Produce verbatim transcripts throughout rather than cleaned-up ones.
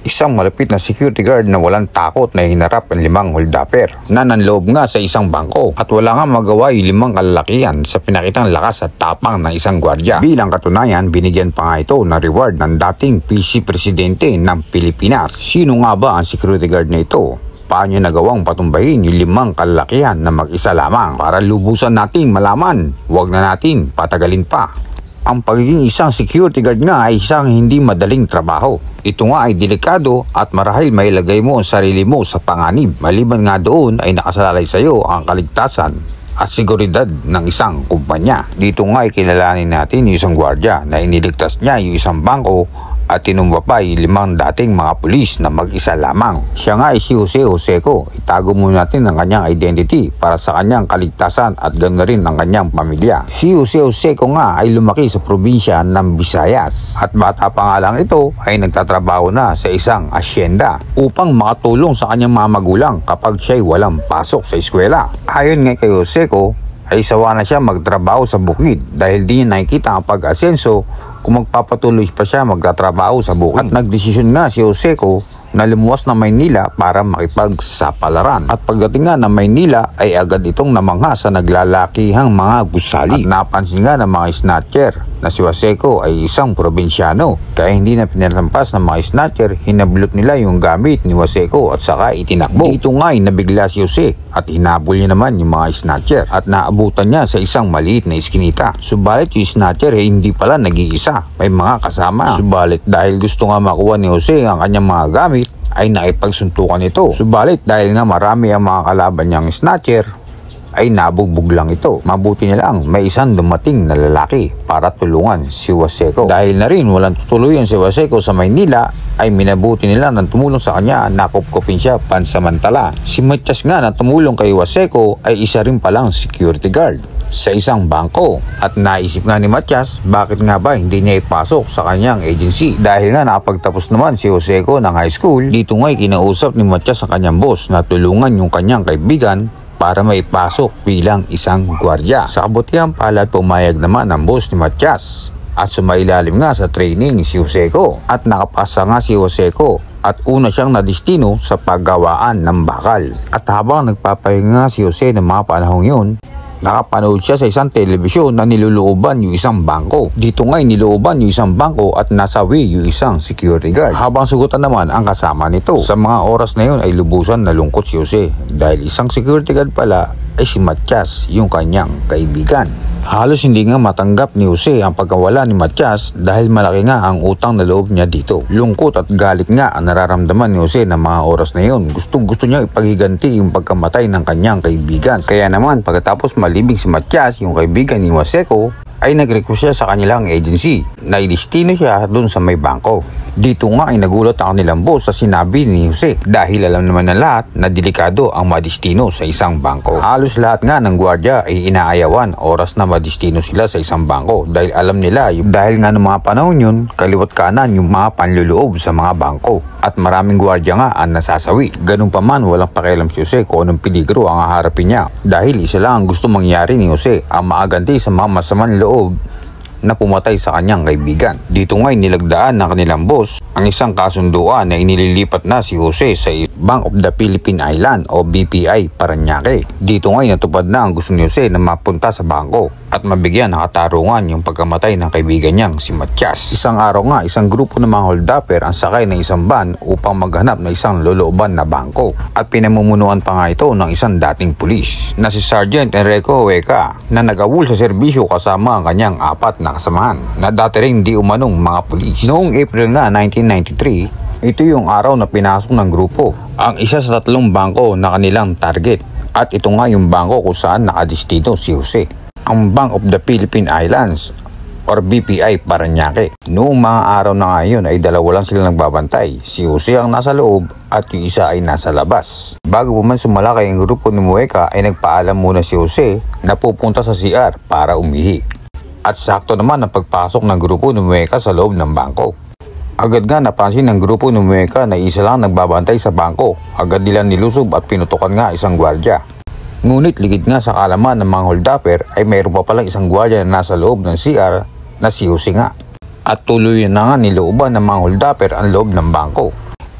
Isang malapit na security guard na walang takot na hinarap ang limang holdapper na nanloob nga sa isang bangko at wala nga magawa yung limang kalalakihan sa pinakitang lakas at tapang ng isang gwardya. Bilang katunayan, binigyan pa nga ito ng reward ng dating Vice Presidente ng Pilipinas. Sino nga ba ang security guard na ito? Paano nagawang patumbahin yung limang kalalakihan na mag-isa lamang? Para lubusan nating malaman, huwag na natin patagalin pa. Ang pagiging isang security guard nga ay isang hindi madaling trabaho. Ito nga ay delikado at marahil may ilagay mo ang sarili mo sa panganib. Maliban nga doon ay nakasalalay sa iyo ang kaligtasan at seguridad ng isang kumpanya. Dito nga ay kilalanin natin yung isang gwardya na iniligtas niya yung isang bangko at tinumba pa yung limang dating mga pulis na mag-isa lamang. Siya nga ay si Jose Joseco. Itago muna natin ang kanyang identity para sa kanyang kaligtasan at ganoon rin ang kanyang pamilya. Si Jose Joseco nga ay lumaki sa probinsya ng Visayas at bata pa nga lang ito ay nagtatrabaho na sa isang asyenda upang makatulong sa kanyang mga magulang kapag siya'y walang pasok sa eskwela. Ayon nga kay Joseco, ay sawa na siya magtrabaho sa bukid dahil di niya nakikita ang pag-asenso kung magpapatuloy pa siya magtatrabaho sa bukid. At nagdesisyon nga si Joseco na lumuwas na Maynila para makipagsapalaran. At pagdating nga ng Maynila ay agad itong namangha sa naglalakihang mga gusali. At napansin nga ng mga snatcher na si Joseco ay isang probinsyano. Kaya hindi na pinalampas ng mga snatcher, hinablot nila yung gamit ni Joseco at saka itinakbo. Dito nga ay nabigla si Jose at hinabol niya naman yung mga snatcher at naabutan niya sa isang maliit na iskinita. Subalit yung snatcher ay hindi pala nag-iisa, may mga kasama. Subalit dahil gusto nga makuha ni Jose ang kanyang mga gamit ay naipagsuntukan ito. Subalit dahil nga marami ang mga kalaban niyang snatcher ay nabugbog lang ito. Mabuti na lang may isang dumating na lalaki para tulungan si Joseco. Dahil na rin walang tutuluyan si Joseco sa Maynila ay minabuti nila nang tumulong sa kanya, nakupkupin siya pansamantala. Si Matias nga na tumulong kay Joseco ay isa rin palang security guard sa isang bangko. At naisip nga ni Matias, bakit nga ba hindi niya ipasok sa kanyang agency? Dahil nga nakapagtapos naman si Joseco ng high school, dito nga ay kinausap ni Matias sa kanyang boss na tulungan yung kanyang kaibigan para maipasok bilang isang gwardya. Sa kabutihan palad, pumayag naman ang boss ni Matias at sumailalim nga sa training si Joseco at nakapasa nga si Joseco at una siyang nadistino sa paggawaan ng bakal. At habang nagpapahinga si Jose ng mga panahong yun, nakapanood siya sa isang telebisyon na nilulooban yung isang bangko. Dito nga nilooban yung isang bangko at nasawi yung isang security guard. Habang sugutan naman ang kasama nito. Sa mga oras na yun ay lubusan nalungkot si Jose dahil isang security guard pala ay si Matias, yung kanyang kaibigan. Halos hindi nga matanggap ni Jose ang pagkawala ni Matias dahil malaki nga ang utang na loob niya dito. Lungkot at galit nga ang nararamdaman ni Jose ng mga oras na yun. Gustong gusto niya ipaghiganti yung pagkamatay ng kanyang kaibigan. Kaya naman pagkatapos malibing si Matias, yung kaibigan ni Joseco, ay nag-request siya sa kanilang agency na idestino siya dun sa may bangko. Dito nga ay nagulat ang kanilang boss sa sinabi ni Jose dahil alam naman ng lahat na delikado ang madestino sa isang bangko. Halos lahat nga ng gwardya ay inaayawan oras na madestino sila sa isang bangko dahil alam nila yung dahil nga ng mga panahon yun, kaliwat kanan yung mga panluloob sa mga bangko at maraming gwardya nga ang nasasawi. Ganun pa man, walang pakialam si Jose kung anong peligro ang haharapin niya dahil isa lang ang gusto mangyari ni Jose, ang maaganti sa mga masamang loob na pumatay sa kanyang kaibigan. Dito nga'y nilagdaan ng kanilang boss ang isang kasunduan na inililipat na si Jose sa Bank of the Philippine Island o B P I Parañaque. Dito nga'y natupad na ang gusto ni Jose na mapunta sa bangko at mabigyan ng katarungan yung pagkamatay ng kaibigan niyang si Matias. Isang araw nga, isang grupo ng mga holdapper ang sakay ng isang van upang maghanap ng isang lolooban na bangko at pinamumunuan pa nga ito ng isang dating pulis na si Sergeant Enrico Hueca na nag-awol sa serbisyo kasama ang kanyang apat na kasamahan na dati rin di umanong mga pulis. Noong April nga nineteen ninety-three, ito yung araw na pinasok ng grupo ang isa sa tatlong bangko na kanilang target at ito nga yung bangko kung saan nakadestino si Jose, ang Bank of the Philippine Islands or B P I Parañaque. Noong mga araw na ngayon ay dalawa lang sila nagbabantay. Si Jose ang nasa loob at yung isa ay nasa labas. Bago pa man sumalakay ang grupo ni Hueca ay nagpaalam muna si Jose na pupunta sa C R para umihi. At sakto naman ang pagpasok ng grupo ni Hueca sa loob ng bangko. Agad nga napansin ng grupo ni Hueca na isa lang nagbabantay sa bangko. Agad nila nilusob at pinutukan nga isang gwardya. Ngunit ligid nga sa kalaman ng mga holdapper ay mayroon pa palang isang gwardya na nasa loob ng C R na si Jose nga. At tuloy na nga nilooban ng mga holdapper ang loob ng bangko.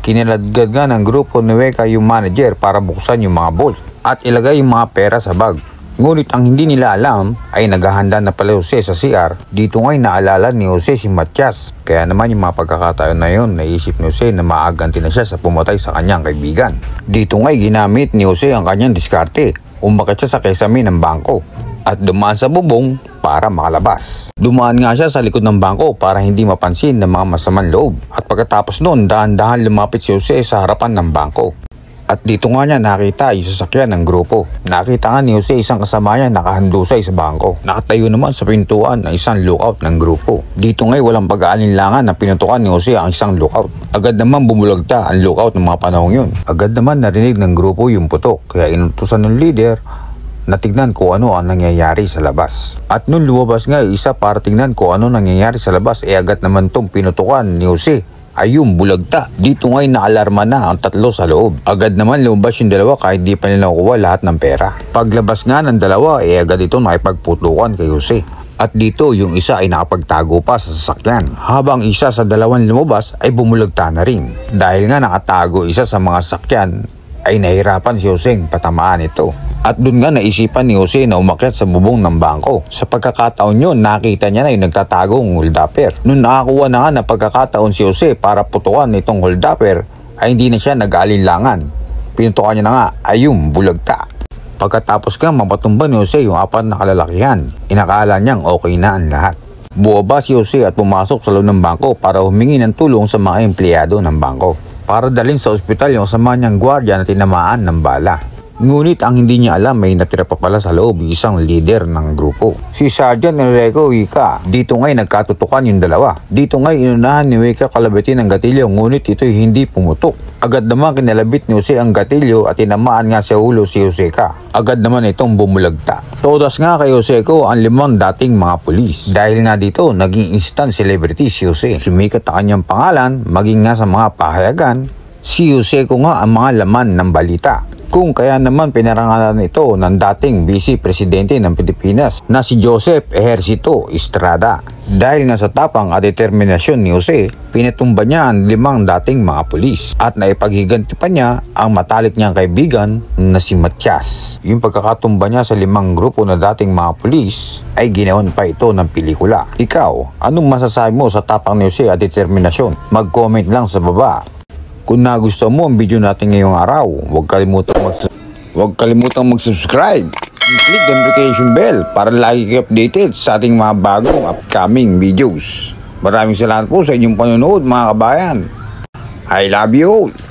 Kiniladgad nga ng grupo ni Weka yung manager para buksan yung mga vault at ilagay yung mga pera sa bag. Ngunit ang hindi nila alam ay naghahanda na pala Jose sa C R. Dito nga'y naalala ni Jose si Matias. Kaya naman yung mga pagkakataon na yun, naisip ni Jose na maaganti na siya sa pumatay sa kanyang kaibigan. Dito nga'y ginamit ni Jose ang kanyang diskarte. Umakit siya sa kesame ng bangko at dumaan sa bubong para makalabas. Dumaan nga siya sa likod ng bangko para hindi mapansin ng mga masamang loob. At pagkatapos noon, dahan-dahan lumapit si Jose sa harapan ng bangko. At dito nga niya nakita yung sasakyan ng grupo. Nakita nga ni Jose isang kasama niya nakahandusay sa bangko. Nakatayo naman sa pintuan ng isang lookout ng grupo. Dito nga'y walang pag-aalinlangan na pinutukan ni Jose ang isang lookout. Agad naman bumulagta ang lookout ng mga panahong yun. Agad naman narinig ng grupo yung putok. Kaya inutusan ng leader na tignan kung ano ang nangyayari sa labas. At nung lumabas nga isa para tignan kung ano nangyayari sa labas, e eh agad naman tong pinutukan ni Jose. Ayun, bulagta. Dito nga'y naalarma na ang tatlo sa loob. Agad naman lumabas yung dalawa kahit di pa nila nakukuha lahat ng pera. Paglabas nga ng dalawa, e eh agad ito nakipagputukan kay Jose. At dito yung isa ay nakapagtago pa sa sasakyan. Habang isa sa dalawang lumabas ay bumulagta na rin. Dahil nga nakatago isa sa mga sasakyan, ay nahirapan si Jose patamaan ito. At dun nga naisipan ni Jose na umakyat sa bubong ng bangko. Sa pagkakataon yun, nakita niya na yung nagtatagong holdupper. Nung nakakuha na nga na pagkakataon si Jose para putukan itong holdupper, ay hindi na siya nag-aalinlangan. Pinutukan niya na nga, ayun, bulagta. Pagkatapos nga mapatumba ni Jose yung apat na kalalakihan, inakala niyang okay na ang lahat. Buwaba si Jose at pumasok sa loob ng bangko para humingi ng tulong sa mga empleyado ng bangko. Para dalhin sa ospital yung kasama niyang gwardiya na tinamaan ng bala. Ngunit ang hindi niya alam may natira pa pala sa loob isang leader ng grupo. Si Sergeant Enrico Wika. Dito nga'y nagkatutukan yung dalawa. Dito nga'y inunahan ni Wika kalabitin ang gatilyo ngunit ito'y hindi pumutok. Agad naman kinalabit ni Jose ang gatilyo at tinamaan nga sa ulo si Joseca. Agad naman itong bumulagta. Todas nga kay Joseco ang limang dating mga pulis. Dahil nga dito naging instant celebrity si Jose. Sumikat ang kanyang pangalan maging nga sa mga pahayagan. Si Joseco nga ang mga laman ng balita. Kung kaya naman pinarangalan ito ng dating Vice Presidente ng Pilipinas na si Joseph Ejercito Estrada. Dahil nga sa tapang at determinasyon ni Jose, pinatumba niya ang limang dating mga pulis at naipaghiganti pa niya ang matalik niyang kaibigan na si Matias. Yung pagkakatumba niya sa limang grupo na dating mga pulis ay ginawan pa ito ng pelikula. Ikaw, anong masasabi mo sa tapang ni Jose at determinasyon? Mag-comment lang sa baba. Kung nagustuhan mo ang video natin ngayong araw, huwag kalimutang mag huwag kalimutang mag-subscribe. Click the notification bell para lagi kayo updated sa ating mga bagong upcoming videos. Maraming salamat po sa inyong panonood mga kabayan. I love you all.